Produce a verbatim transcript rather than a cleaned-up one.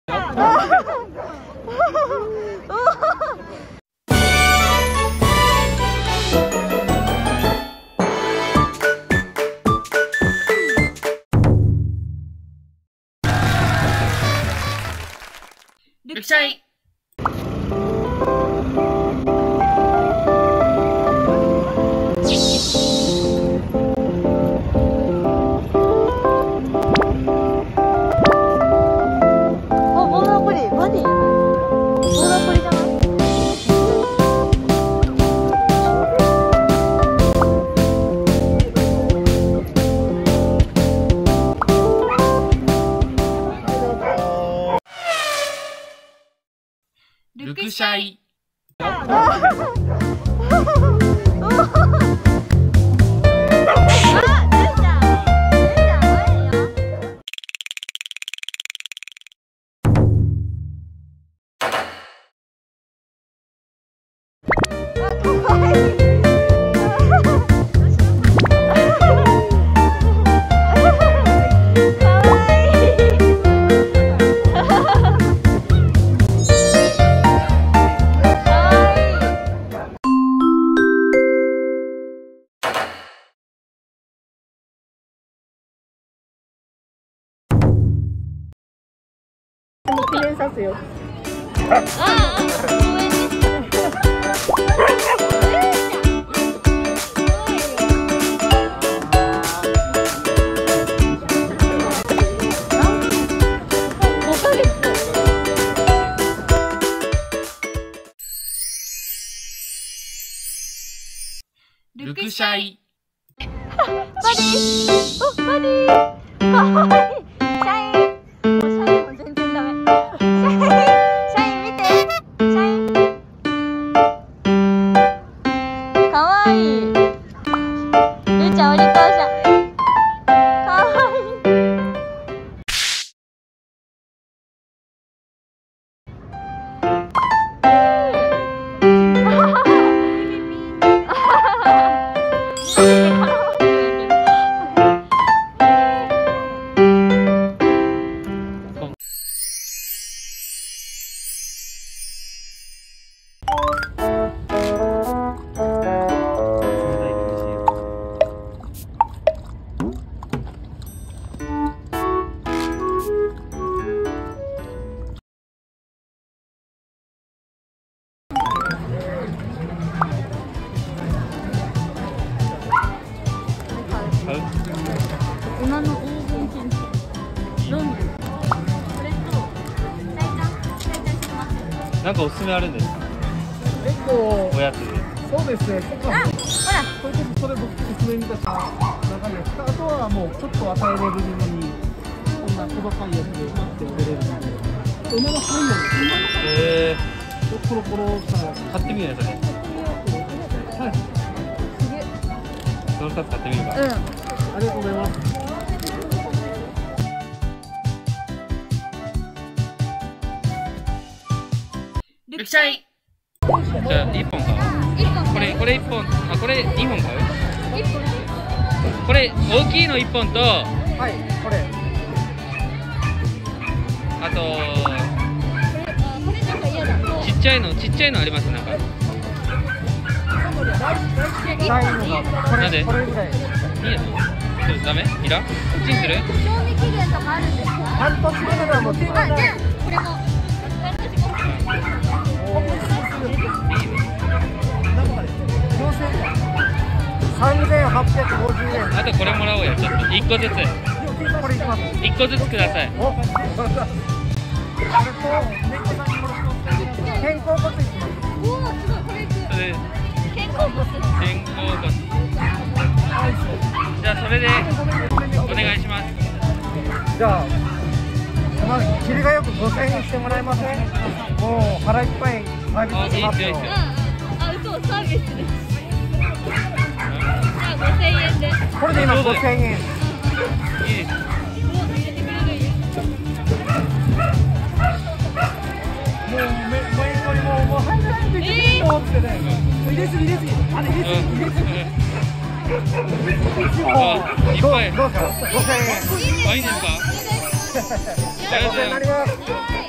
ルクシャイ。ルクシャイ。 記念撮影。 ああ、ごめんね。ルクシャイ。 バディ、お、バディ、かわいい。シャイン、もうシャインも全然ダメ。シャイン、シャイン見て、シャイン。かわいい。ゆうちゃんお利口じゃん。かわいい。今の黄金チンチンロンドン。これと大ちゃん、大ちゃんしてます。 なんかおすすめあるんですか？ 結構おやつで。 そうですね。 あ、ほら、 それこそそれ僕おすすめ見た中で、あとはもうちょっと与えれるのにこんな小高いやつで待ってくれるので、馬の範囲なんですよ。 えコロコロしたらー、買ってみるねそれ。 はい。 すげえ。 そのふたつ買ってみるか。 うん。 ありがとうございます。 ルクシャイ。 じゃあいっぽん買う。 一本。 これこれいっぽん、あこれにほん買う。 一本。 これ大きいのいっぽんと、 はい、これ。 あとこれなんか嫌だ。 ちっちゃいのちっちゃいのありますなんか。 ないのがこれ、 なんでこれぐらい。 いいの？それダメ？いらん？こっちにする？ 賞味期限とかあるんですか？ 半年ぐらいもう。 あ、じゃあこれも。私も。 三千八百五十円。 あとこれもらおうよちょっといっこずつ。 これいきます。 いっこずつください。 お、これと肩甲骨いきます。 おお、すごい、これいく。 それ肩甲骨。 肩甲骨。じゃあそれでお願いします。 じゃあ、まあ、切りがよくごせんえんしてもらえません？もう腹いっぱいサービスしますよ。 うんうん。あ、嘘、サービスです。じゃあごせんえんで。 これで今ごせんえん。 いいです。 もう入れてくれるんや。 もうめ前よりももう入らないといけないと思ってね。入れすぎ入れすぎ。あれ入れすぎ入れすぎ。 あ、いっぱい。 どうどうですか？ごせんえん。 あ、いいですか？ ごせんえんになります。